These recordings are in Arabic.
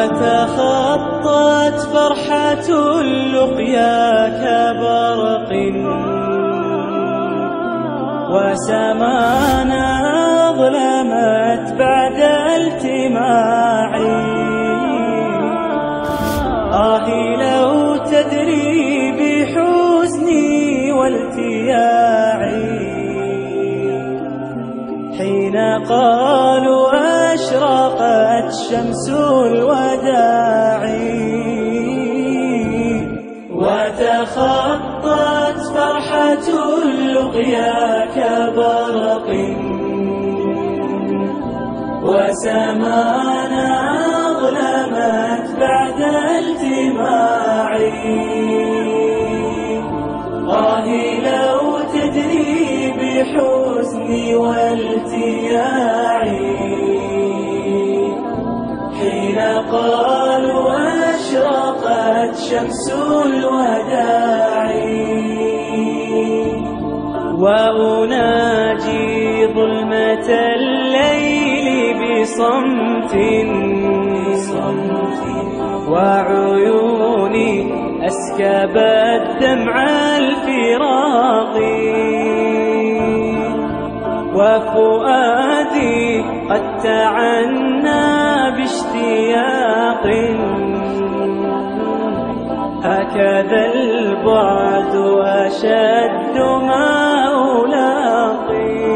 وتخطت فرحة اللقيا كبرق وسمانا أظلمت بعد التماعي آهي لو تدري بحزني والتياعي حين قالوا أشرقت شمس الوداع وتخطت فرحة اللقيا كبرق وسمانا أظلمت بعد التماعي آهي لو تدري بحزني والتياعي حين قالوا أشرقت شمس الوداع وأناجي ظلمة الليل بصمت وعيوني أسكبت دمع الفراق وفؤادي قد تعنى باشتياق هكذا البعد أشد ما ألاقي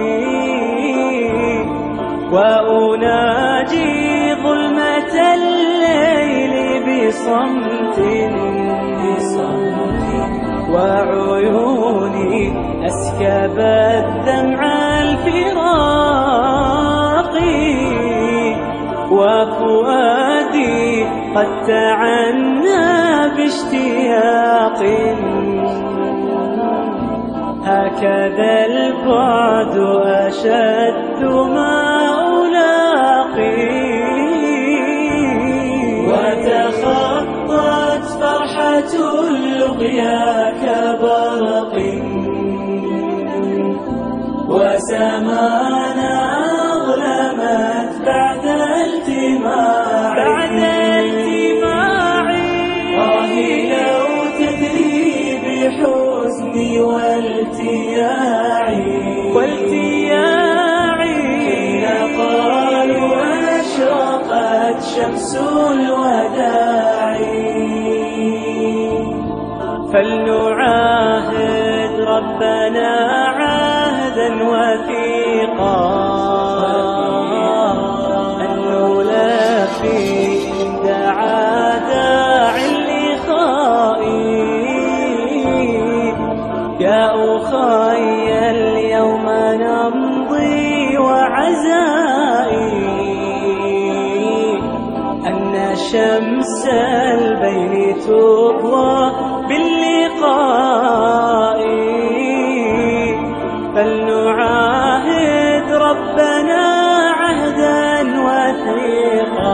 وأناجي ظلمة الليل بصمت وعيوني أسكبت دمع الفراق وفؤادي قد تعنى باشتياق هكذا البعد أشد ما ألاقي وتخطت فرحة اللقيا كبرق وسمانا أظلمت بعد التماعي آهي لو تدري بحزني والتياعي حين قالوا أشرقت شمس الوداع فلنعاهد ربنا عهدا وثيقا أن نلافي إن دعا داع لخائي يا أخي اليوم نمضي وعزائي أن شمس البين تضوى باللقاء فلنعاهد ربنا عهدا وثيقا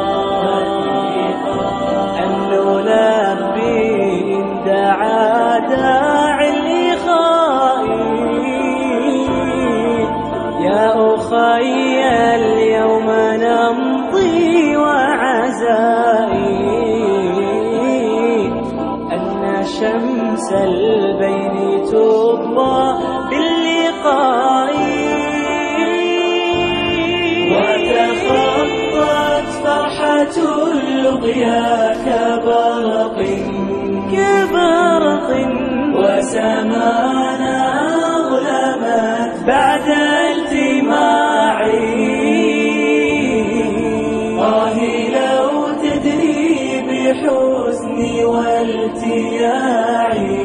أن نلبي إن دعا داع لخائي يا أخي اليوم نمضي وعزائي شمس البين تضوى باللقاء وتخطت فرحة اللقيا كبرق وسمانا أظلمت بعد التماعي آهي لو تدري بحزني والتياعي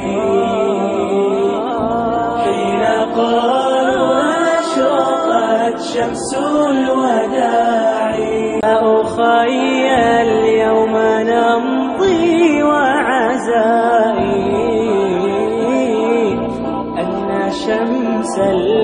حين قالوا أشرقت شمس الوداع يا أخي اليوم نمضي وعزائي أن شمس